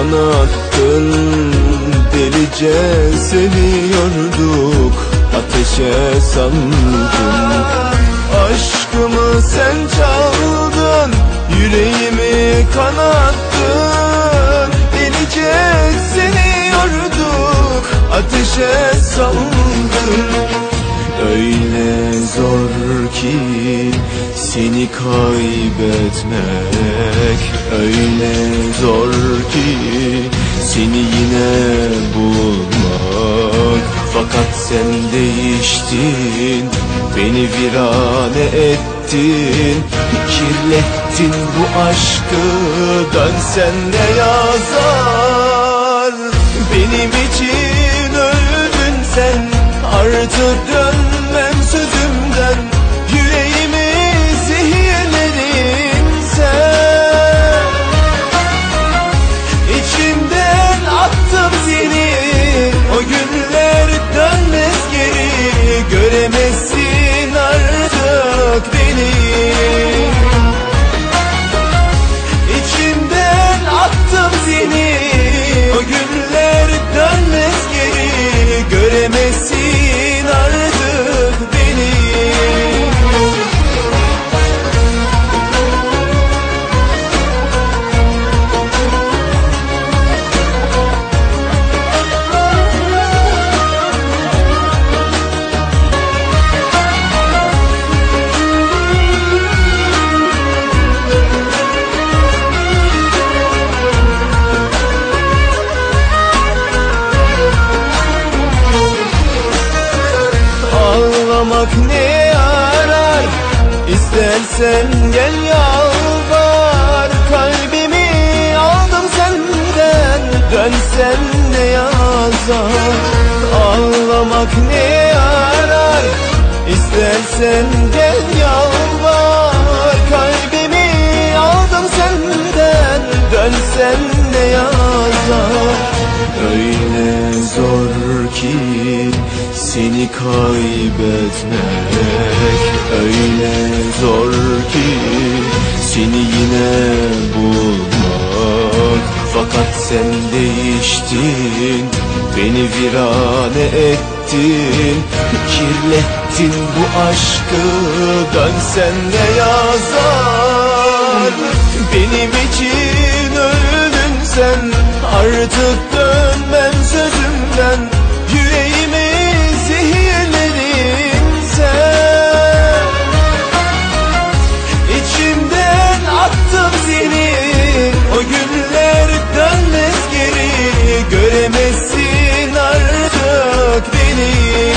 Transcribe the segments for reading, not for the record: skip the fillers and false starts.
kanattın, delice seviyorduk, ateşe sandın. Aşkımı sen çaldın, yüreğimi kanattın, delice seviyorduk, ateşe saldın. Öyle zor ki seni kaybetmek, öyle zor ki seni yine bulmak. Fakat sen değiştin, beni virane ettin, kirlettin bu aşkı. Dönsen ne yazar, benim için öldün sen, artık dönmem sözümden. Yüreğimi zehirledin sen, İçimden attım seni, o günler dönmez geri. Göremezsin artık beni, İçimden attım seni, o günler dönmez geri. Göremezsin artık beni. Ağlamak ne yarar, İstersen gel yalvar. Kalbimi aldım senden, dönsen ne yazar. Ağlamak ne yarar, İstersen gel yalvar. Kalbimi aldım senden, dönsen ne yazar. Öyle zor ki seni kaybetmek, öyle zor ki seni yine bulmak. Fakat sen değiştin, beni virane ettin, kirlettin bu aşkı. Dönsen ne yazar, benim için öldün sen, artık dönmem sözümden. Yüreğimi zehirledin sen, İçimden attım seni, o günler dönmez geri. Göremezsin artık beni,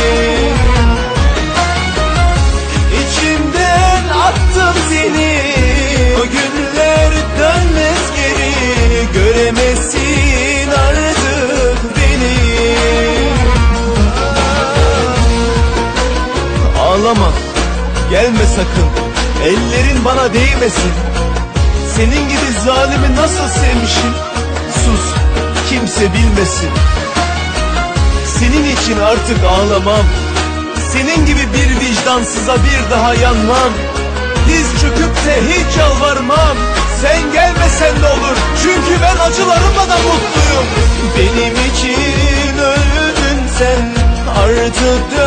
İçimden attım seni, o günler dönmez geri. Göremezsin artık beni. Ağlama, gelme sakın, ellerin bana değmesin. Senin gibi zalimi nasıl sevmişim, sus, kimse bilmesin. Senin için artık ağlamam, senin gibi bir vicdansıza bir daha yanmam. Diz çöküp de hiç yalvarmam, sen gelmesen de olur, çünkü ben acılarımla da mutluyum. Benim için öldün sen, artık